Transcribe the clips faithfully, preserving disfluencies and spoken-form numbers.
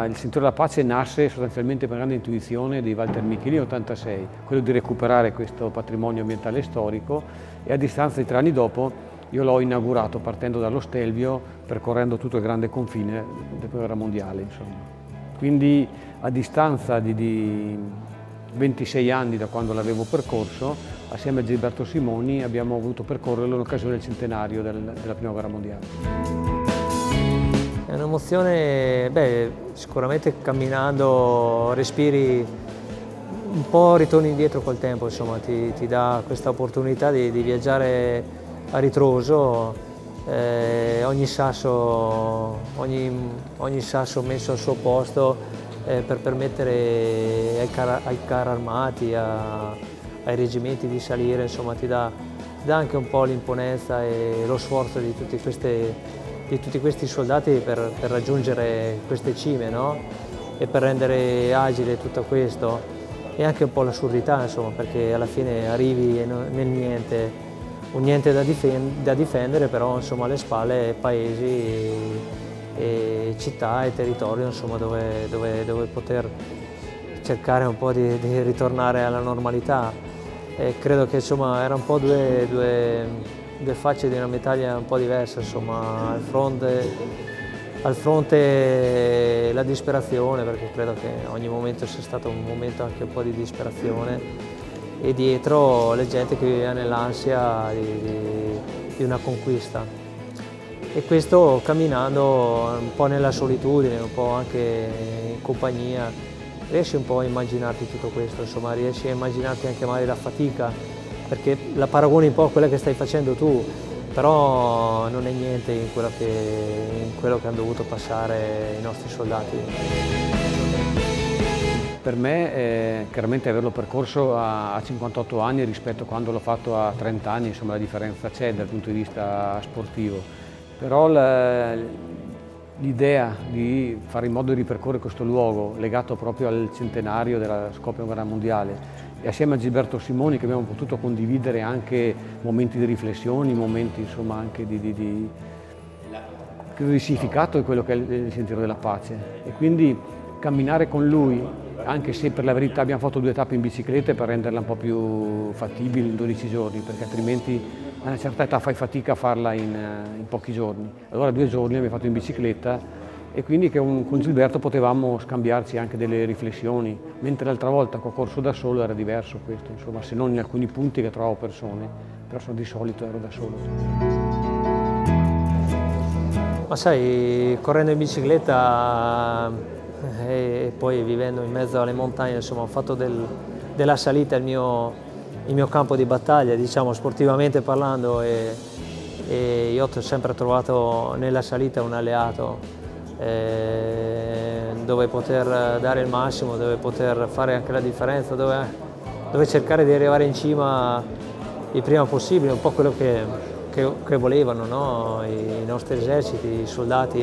il Sentiero della Pace nasce sostanzialmente per grande intuizione di Walter Michelin ottantasei, quello di recuperare questo patrimonio ambientale e storico, e a distanza di tre anni dopo io l'ho inaugurato partendo dallo Stelvio, percorrendo tutto il grande confine della Prima Guerra Mondiale. Insomma. Quindi a distanza di, di ventisei anni da quando l'avevo percorso, assieme a Gilberto Simoni abbiamo voluto percorrerlo in occasione del centenario del, della Prima Guerra Mondiale. È un'emozione, beh, sicuramente camminando respiri un po', ritorni indietro col tempo, insomma, ti, ti dà questa opportunità di, di viaggiare a ritroso, eh, ogni, sasso, ogni, ogni sasso messo al suo posto eh, per permettere ai, car ai carri armati, a, ai reggimenti di salire, insomma, ti dà, ti dà anche un po' l'imponenza e lo sforzo di tutti queste di tutti questi soldati per, per raggiungere queste cime, no? E per rendere agile tutto questo, e anche un po' l'assurdità, insomma, perché alla fine arrivi nel niente, un niente da, difend da difendere, però insomma alle spalle paesi e, e città e territorio, insomma, dove, dove, dove poter cercare un po' di, di ritornare alla normalità. E credo che insomma erano un po' due, due due facce di una medaglia un po' diversa, insomma, al fronte, al fronte la disperazione, perché credo che ogni momento sia stato un momento anche un po' di disperazione, e dietro la gente che viveva nell'ansia di, di, di una conquista. E questo camminando un po' nella solitudine, un po' anche in compagnia, riesci un po' a immaginarti tutto questo, insomma, riesci a immaginarti anche magari la fatica, perché la paragoni un po' a quella che stai facendo tu, però non è niente in quello che, in quello che hanno dovuto passare i nostri soldati. Per me eh, chiaramente averlo percorso a, a cinquantotto anni rispetto a quando l'ho fatto a trenta anni, insomma la differenza c'è dal punto di vista sportivo, però l'idea di fare in modo di ripercorrere questo luogo legato proprio al centenario della scoppia della guerra mondiale, e assieme a Gilberto Simoni che abbiamo potuto condividere anche momenti di riflessioni, momenti insomma anche di, di, di, di significato di quello che è il Sentiero della Pace, e quindi camminare con lui, anche se per la verità abbiamo fatto due tappe in bicicletta per renderla un po' più fattibile in dodici giorni, perché altrimenti a una certa età fai fatica a farla in, in pochi giorni. Allora due giorni abbiamo fatto in bicicletta, e quindi che un, con Gilberto potevamo scambiarci anche delle riflessioni, mentre l'altra volta che ho corso da solo era diverso questo, insomma, se non in alcuni punti che trovavo persone, però di solito ero da solo. Ma sai, correndo in bicicletta e poi vivendo in mezzo alle montagne, insomma, ho fatto del, della salita il mio, il mio campo di battaglia, diciamo, sportivamente parlando, e, e io ho sempre trovato nella salita un alleato, Eh, dove poter dare il massimo, dove poter fare anche la differenza, dove, dove cercare di arrivare in cima il prima possibile, un po' quello che, che, che volevano, no? I, i nostri eserciti, i soldati.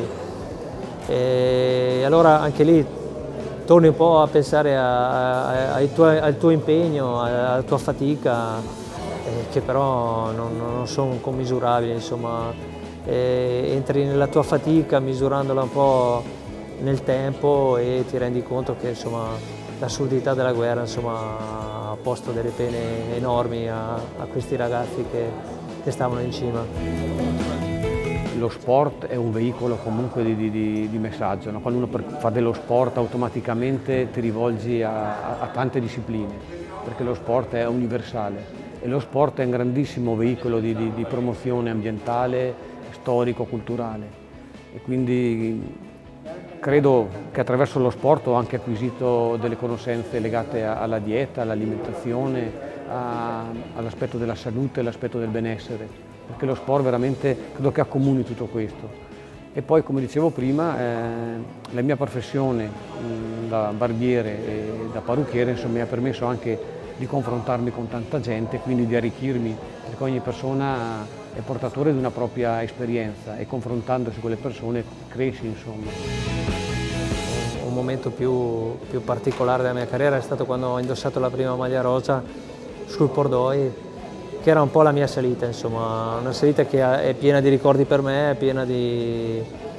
E allora anche lì torni un po' a pensare a, a, ai tuoi, al tuo impegno, alla tua fatica, eh, che però non, non sono commisurabili, insomma. E entri nella tua fatica misurandola un po' nel tempo e ti rendi conto che l'assurdità della guerra, insomma, ha posto delle pene enormi a, a questi ragazzi che, che stavano in cima. Lo sport è un veicolo comunque di, di, di messaggio, no? Quando uno fa dello sport automaticamente ti rivolgi a, a, a tante discipline, perché lo sport è universale e lo sport è un grandissimo veicolo di, di, di promozione ambientale, storico, culturale, e quindi credo che attraverso lo sport ho anche acquisito delle conoscenze legate alla dieta, all'alimentazione, all'aspetto della salute, all'aspetto del benessere, perché lo sport veramente credo che accomuni tutto questo. E poi, come dicevo prima, eh, la mia professione mh, da barbiere e da parrucchiere, insomma, mi ha permesso anche di confrontarmi con tanta gente, quindi di arricchirmi, perché ogni persona è portatore di una propria esperienza e confrontandosi con le persone cresci, insomma. Un momento più, più particolare della mia carriera è stato quando ho indossato la prima maglia rosa sul Pordoi, che era un po' la mia salita, insomma, una salita che è piena di ricordi per me, è piena di,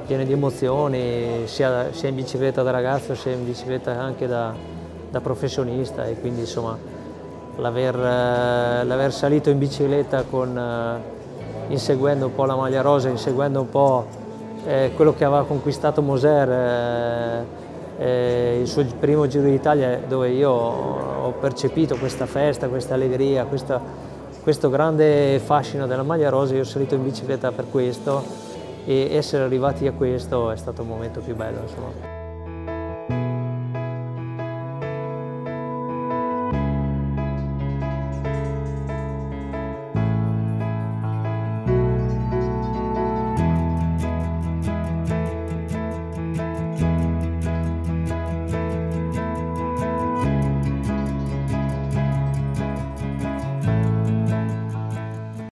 piene di emozioni, sia, sia in bicicletta da ragazzo sia in bicicletta anche da, da professionista, e quindi insomma l'aver, l'aver salito in bicicletta con, inseguendo un po' la maglia rosa, inseguendo un po' eh, quello che aveva conquistato Moser, eh, eh, il suo primo Giro d'Italia, dove io ho percepito questa festa, questa allegria, questa, questo grande fascino della maglia rosa. Io ho salito in bicicletta per questo, e essere arrivati a questo è stato il momento più bello, insomma.